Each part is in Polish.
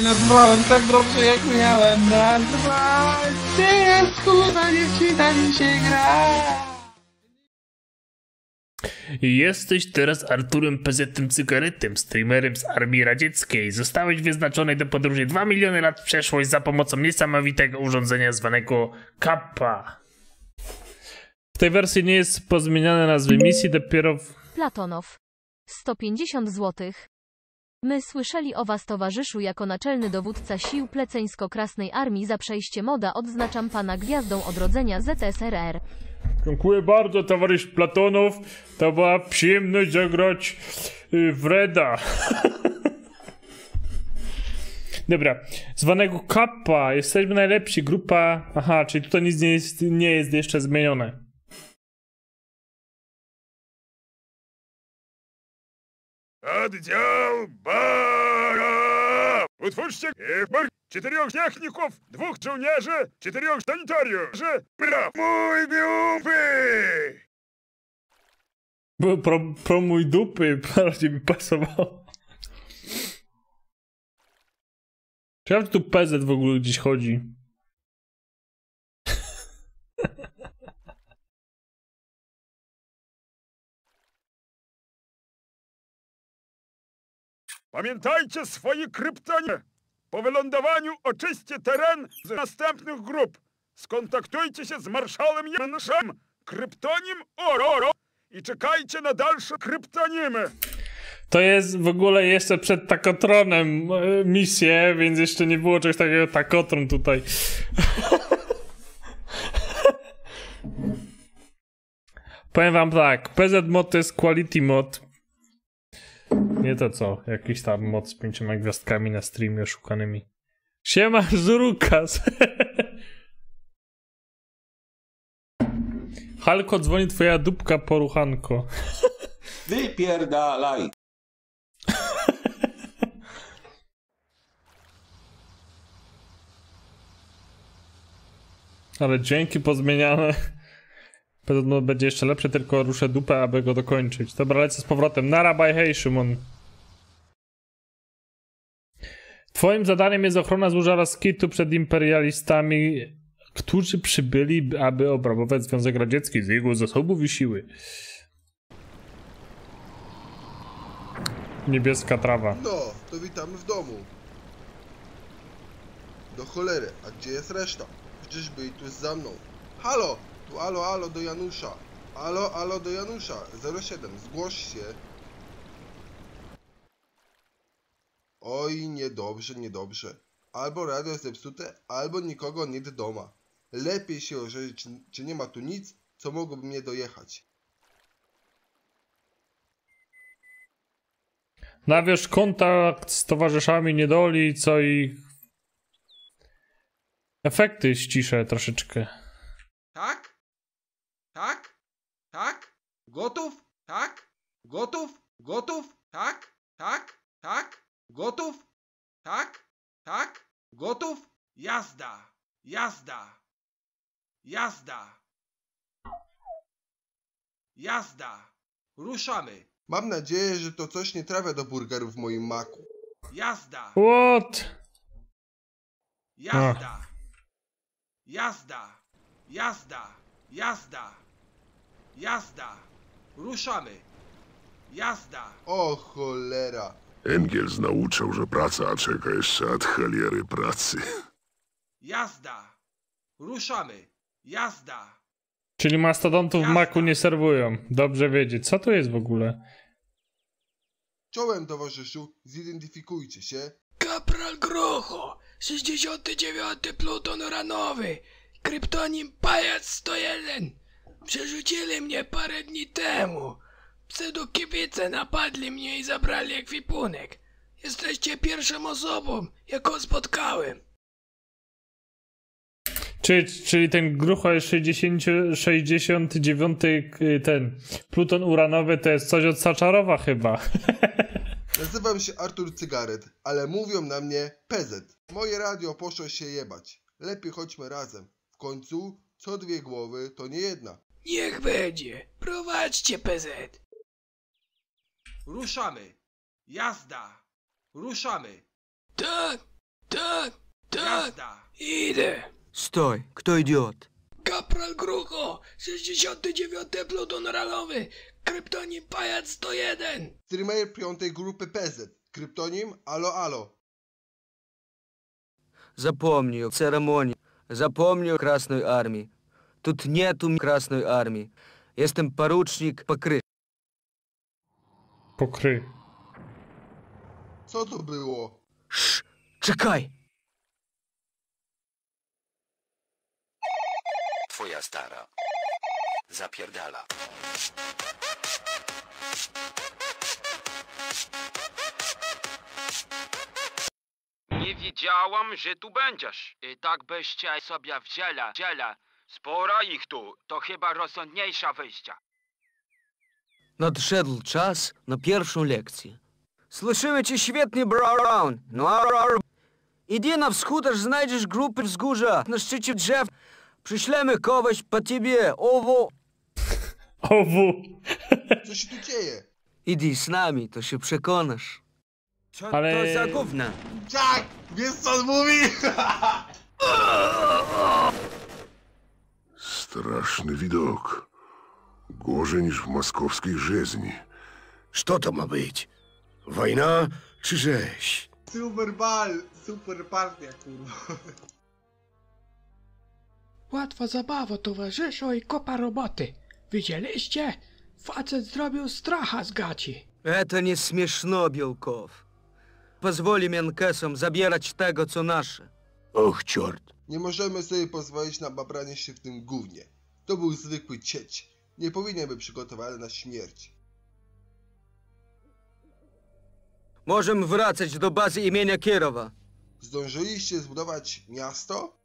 nazwałem tak dobrze jak miałem nazwać. Teraz kurwa dziewczyna mi się gra. Jesteś teraz Arturem PZ Cygaretem, streamerem z Armii Radzieckiej. Zostałeś wyznaczony do podróży 2 miliony lat w przeszłość za pomocą niesamowitego urządzenia zwanego Kappa. W tej wersji nie jest pozmieniane nazwy misji, dopiero Platonow. 150 zł. My słyszeli o was, towarzyszu, jako naczelny dowódca sił Pleceńsko-Krasnej Armii. Za przejście moda odznaczam pana gwiazdą odrodzenia ZSRR. Dziękuję bardzo, towarzysz Platonow. To była przyjemność zagrać w Reda. Dobra, zwanego Kappa. Jesteśmy najlepsi. Grupa... Aha, czyli tutaj nic nie jest jeszcze zmienione. Oddział Bara! Utwórzcie 4 techników, 2 żołnierzy, 4 sanitariuszy. Braw, mój dupy! Bo pro mój dupy bardziej mi pasowało. Czy ja tu PZ w ogóle gdzieś chodzi? Pamiętajcie swoje kryptonie. Po wylądowaniu oczyście teren z następnych grup. Skontaktujcie się z marszałem Janszem, kryptonim Ororo i czekajcie na dalsze kryptonimy. To jest w ogóle jeszcze przed Takotronem misję, więc jeszcze nie było czegoś takiego Takotron tutaj. Powiem wam tak, PZ mod to jest quality mod. Nie to co, jakiś tam mod z 5 gwiazdkami na streamie oszukanymi. Siema, Żurukas! Halko, dzwoni twoja dupka poruchanko. Wypierdalaj! Ale dźwięki pozmieniane. Pewno będzie jeszcze lepsze, tylko ruszę dupę, aby go dokończyć. Dobra, lecę z powrotem. Nara, bye, hej, Szymon. Twoim zadaniem jest ochrona złoża Raskitu przed imperialistami, którzy przybyli, aby obrabować Związek Radziecki z jego zasobów i siły. Niebieska trawa. No, to witamy w domu. Do cholery, a gdzie jest reszta? Przecież byli tu za mną. Halo! Tu alo do Janusza. Alo do Janusza. 07, zgłoś się. Oj, niedobrze. Albo radio jest zepsute, albo nikogo nie do doma. Lepiej się ożyć, czy nie ma tu nic, co mogłoby mnie dojechać. Nawiąż kontakt z towarzyszami niedoli, co ich... Efekty ściszę troszeczkę. Tak? Tak? Tak? Gotów? Tak? Gotów? Gotów? Tak? Tak? Tak? Gotów? Tak? Tak? Gotów? Jazda! Jazda! Jazda! Jazda! Ruszamy! Mam nadzieję, że to coś nie trafia do burgerów w moim maku. Jazda! What? Jazda! Jazda! Jazda! Jazda! Jazda! Ruszamy! Jazda! O cholera. Engels nauczył, że praca czeka jeszcze od choliery pracy. Jazda! Ruszamy! Jazda! Czyli mastodontów w maku nie serwują. Dobrze wiedzieć. Co to jest w ogóle? Czołem, towarzyszu, zidentyfikujcie się. Kapral Grocho, 69. pluton uranowy, kryptonim Pajac 101. Przerzucili mnie parę dni temu. Pseudokibice napadli mnie i zabrali ekwipunek. Jesteście pierwszą osobą, jaką spotkałem. Czyli ten Grucho jest 69. ten pluton uranowy to jest coś od Saczarowa chyba. Nazywam się Artur Cygaret, ale mówią na mnie PZ. Moje radio poszło się jebać. Lepiej chodźmy razem. W końcu, co 2 głowy, to nie jedna. Niech będzie. Prowadźcie PZ. Ruszamy! Jazda! Ruszamy! Tak, Tak, tak, Jazda! idę. Stój, kto idiot? Kapral Grucho, 69. pluton ranowy, kryptonim Pajac 101. Streamer 5. grupy PZ. Kryptonim Alo Alo. Запомни о церемонии, запомни о Красной Армии. Тут нету Красной Армии. Jestem porucznik Pokry. Pokry. Co to było? Czekaj! Twoja stara. Zapierdala. Nie wiedziałam, że tu będziesz. I tak byście sobie wzięli. Sporo ich tu. To chyba rozsądniejsza wyjścia. Nadszedł czas na pierwszą lekcję. Słyszymy cię świetnie, Brown. No, idzie na wschód, aż znajdziesz grupy wzgórza na szczycie drzew. Przyślemy kogoś po ciebie, owo. Co się tu dzieje? Idź z nami, to się przekonasz. Co Ale- to za gówna? Tak! Wiesz co on mówi? Straszny widok. Gorzej niż w moskowskiej rzeźni. Co to ma być? Wojna czy rzeź? Super bal! Super partia, kurwa. Łatwa zabawa, towarzyszu, i kopa roboty. Widzieliście? Facet zrobił stracha z gaci. Это не смешно, Белков. Позволим Янкесам забирать tego, co nasze. Och, ciort. Nie możemy sobie pozwolić na babranie się w tym gównie. To był zwykły cieć. Nie powinien być przygotowany na śmierć. Możemy wracać do bazy imienia Kirowa. Zdążyliście zbudować miasto?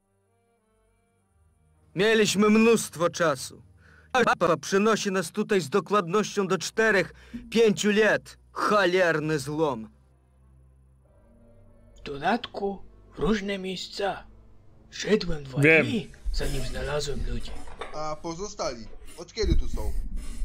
Mieliśmy mnóstwo czasu. Papa przynosi nas tutaj z dokładnością do 4-5 lat. Cholerny złom. W dodatku różne miejsca. Szedłem 2 Wiem. dni, zanim znalazłem ludzi. A pozostali? Od kiedy tu są?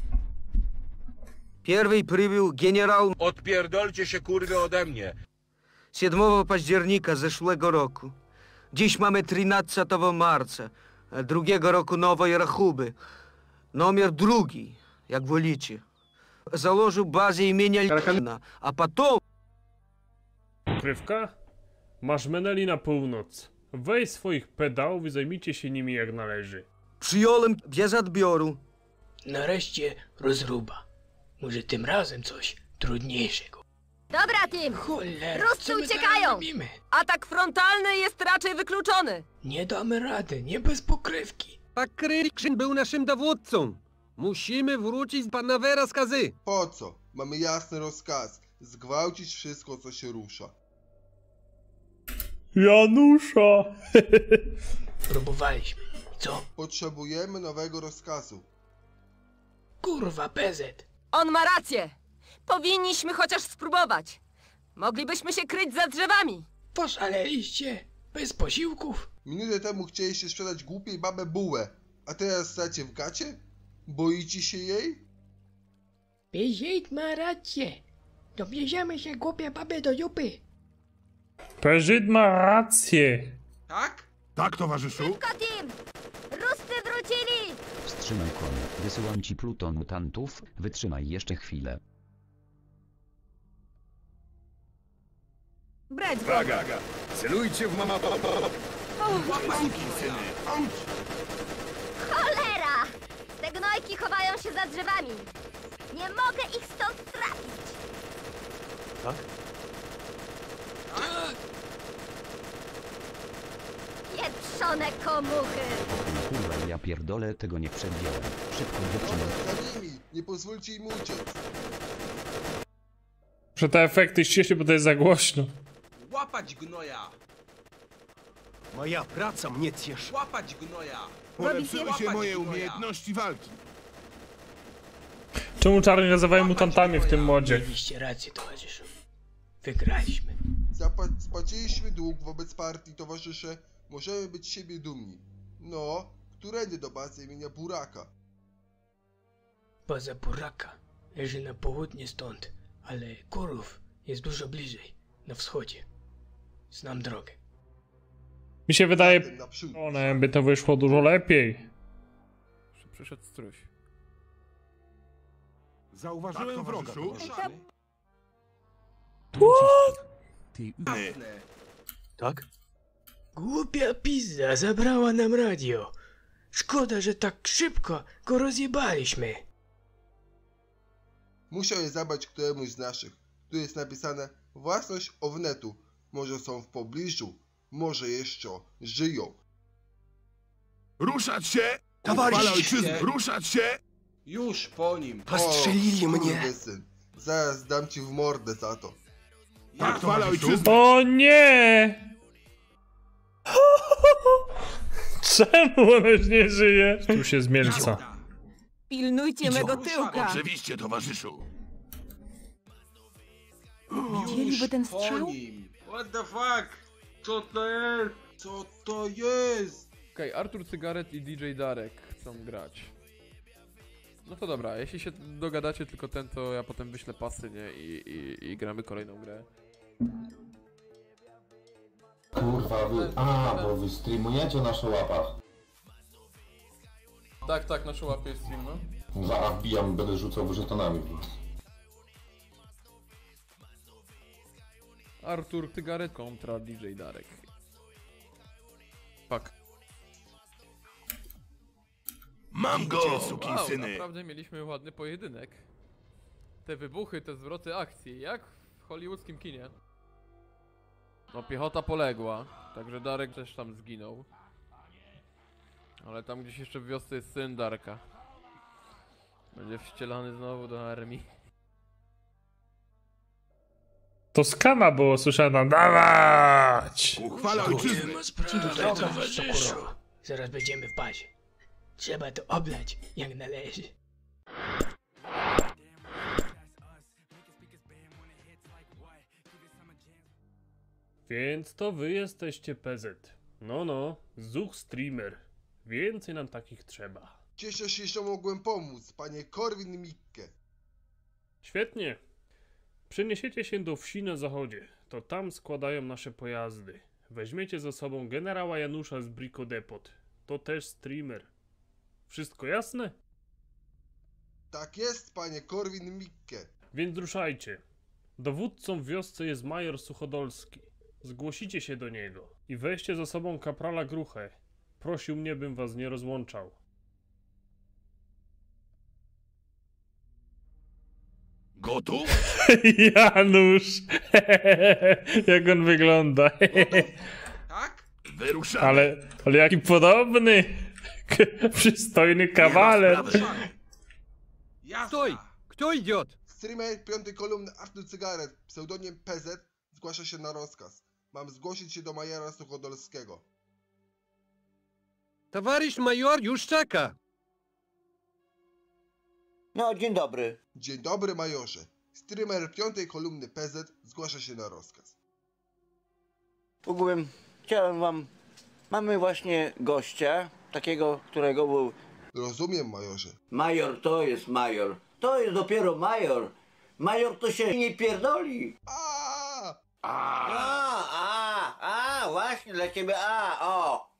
Pierwszy przybył generał Odpierdolcie się, kurwy, ode mnie. 7 października zeszłego roku. Dziś mamy 13 marca, drugiego roku nowej rachuby. Numer drugi, jak wolicie. Założył bazę imienia Ленина, a potem... Krywka? Masz Meneli na północ. Weź swoich pedałów i zajmijcie się nimi jak należy. Przyjąłem bez odbioru. Nareszcie rozruba. Może tym razem coś trudniejszego. Dobra, Tim! Cholera, Ruscy co my uciekają! teraz robimy? Atak frontalny jest raczej wykluczony! Nie damy rady, nie bez pokrywki. Pakrykrzyn był naszym dowódcą. Musimy wrócić pod nowe rozkazy. Po co? Mamy jasny rozkaz. Zgwałcić wszystko, co się rusza. Janusza! Próbowaliśmy. Co? Potrzebujemy nowego rozkazu. Kurwa, PZ. On ma rację! Powinniśmy chociaż spróbować. Moglibyśmy się kryć za drzewami. Poszaleliście? Bez posiłków? Minutę temu chcieliście sprzedać głupiej babę bułę, a teraz stacie w gacie? Boicie się jej? PZ ma rację. Dobierzemy się głupie baby do dupy. Perzyd ma rację. Tak? Tak, towarzyszu? Tim! Ruscy wrócili! Wstrzymaj koń. Wysyłam ci pluton mutantów. Wytrzymaj jeszcze chwilę. Brać go! Waga, celujcie w mama... Cholera! Te gnojki chowają się za drzewami. Nie mogę ich stąd trafić. Tak? Pieprzone komuchy! Kurwa, ja pierdolę, tego nie przewidziałem. Szybko dziewczyny. Za nimi! Nie pozwólcie im uciec! Że te efekty ścieśnie, bo to jest za głośno. Łapać gnoja! Moja praca mnie cieszy. Łapać gnoja! Polepszyły się Łapać moje gnoja. umiejętności walki. Czemu czarni nazywają mutantami w tym modzie? Mieliście rację, towarzyszu. Wygraliśmy. Spłaciliśmy dług wobec partii, towarzysze. Możemy być z siebie dumni. No, którędy do bazy imienia Buraka? Baza Buraka leży na południe stąd, ale Kurów jest dużo bliżej, na wschodzie. Znam drogę. Mi się wydaje, by to wyszło dużo lepiej. Przyszedł struś. Zauważyłem wroga. Tak? Głupia pizza zabrała nam radio. Szkoda, że tak szybko go rozjebaliśmy. Musiał je zabrać któremuś z naszych. Tu jest napisane własność Ownetu. Może są w pobliżu, może jeszcze żyją. Ruszać się! Towarzysze! Ojczyzny, ruszać się! Już po nim. Postrzelili mnie. Syn. Zaraz dam ci w mordę za to. Tak, chwala ojczyzny! O nie! Czemu on już nie żyje? Tu się zmielca. Pilnujcie mego tyłka. Oczywiście, towarzyszu. Widzieliby ten Po strzał? nim. What the fuck? Co to jest? Co to jest? Okej, Artur Cygaret i DJ Darek chcą grać. No to dobra, jeśli się dogadacie tylko ten, to ja potem wyślę pasy, nie? I gramy kolejną grę. Kurwa, bo wy streamujecie na szałapach. Tak, na szałapie jest stream, no. Zaraz wbijam, będę rzucał żetonami. Artur Cygaret kontra DJ Darek. Fuck. Mam go, sukinsyny! Wow, naprawdę mieliśmy ładny pojedynek. Te wybuchy, te zwroty akcji, jak w hollywoodzkim kinie. No, piechota poległa, także Darek też tam zginął. Ale tam gdzieś jeszcze w wiosce jest syn Darka. Będzie wcielany znowu do armii. To skama było, słyszałem, dawać! Uchwala ojczyzny! Zaraz będziemy w bazie. Trzeba to oblać, jak należy. Więc to wy jesteście PZ. No, Zuch Streamer. Więcej nam takich trzeba. Cieszę się, że mogłem pomóc, panie Korwin-Mikke. Świetnie. Przeniesiecie się do wsi na zachodzie. To tam składają nasze pojazdy. Weźmiecie ze sobą generała Janusza z Brico Depot. To też streamer. Wszystko jasne? Tak jest, panie Korwin-Mikke. Więc ruszajcie. Dowódcą w wiosce jest major Suchodolski. Zgłosicie się do niego i weźcie ze sobą kaprala Gruchę. Prosił mnie, bym was nie rozłączał. Gotów? Janusz! Jak on wygląda. Tak? Wyruszamy. Ale jaki podobny! Przystojny kawaler. Stój! Kto idiot? Streamer 5. kolumny Artur Cygaret, pseudonim PZ, zgłasza się na rozkaz. Mam zgłosić się do majora Suchodolskiego. Towarzysz major już czeka. No, dzień dobry. Dzień dobry, majorze. Streamer 5. kolumny PZ zgłasza się na rozkaz. Ogółem chciałem wam... Mamy właśnie gościa, takiego, którego był... Rozumiem, majorze. Major to jest major. To jest dopiero major. Major to się nie pierdoli. Właśnie dla ciebie o.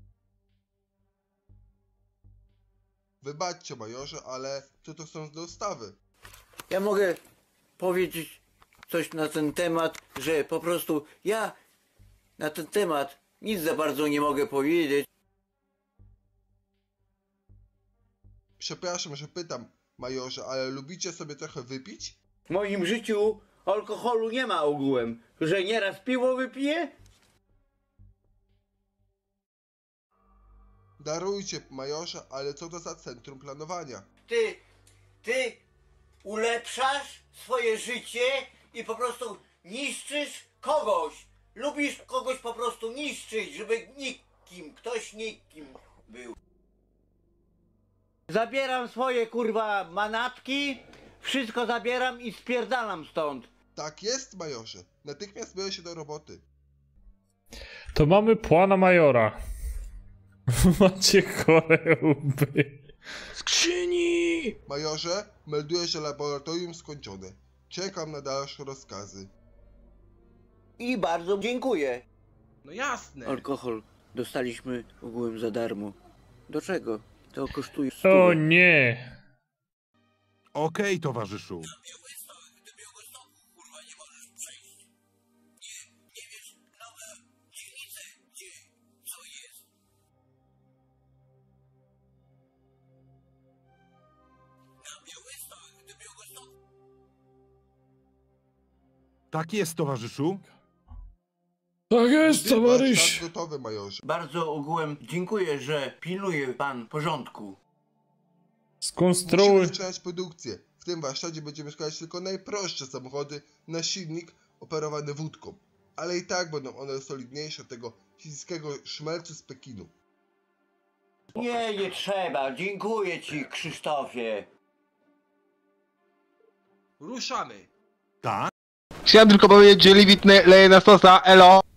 Wybaczcie, majorze, ale co to są dostawy? Ja mogę powiedzieć coś na ten temat, że po prostu ja na ten temat nic za bardzo nie mogę powiedzieć. Przepraszam, że pytam, majorze, ale lubicie sobie trochę wypić? W moim życiu alkoholu nie ma ogółem, że nieraz piwo wypiję. Darujcie, majorze, ale co to za centrum planowania? Ty ulepszasz swoje życie i po prostu niszczysz kogoś. Lubisz kogoś po prostu niszczyć, żeby ktoś nikim był. Zabieram swoje kurwa manatki, wszystko zabieram i spierdalam stąd. Tak jest, majorze. Natychmiast biorę się do roboty. To mamy pana majora. Macie chore łby. Skrzyni! Majorze, melduję, że laboratorium skończone. Czekam na dalsze rozkazy. I bardzo dziękuję. No jasne. Alkohol dostaliśmy ogółem za darmo. Do czego? To kosztuje 100. O nie! Okej, towarzyszu. Tak jest, towarzyszu. Tak jest, towarzysz. Tak, gotowy, majorze. Bardzo ogółem dziękuję, że pilnuje pan porządku. Skonstruuj. Musimy zaczynać produkcję. W tym warsztacie będziemy szukać tylko najprostsze samochody na silnik operowany wódką. Ale i tak będą one solidniejsze od tego chińskiego szmelcu z Pekinu. Nie trzeba. Dziękuję ci, Krzysztofie. Ruszamy. Tak? Chciałem tylko powiedzieć, że Liwit leje na stosa, elo.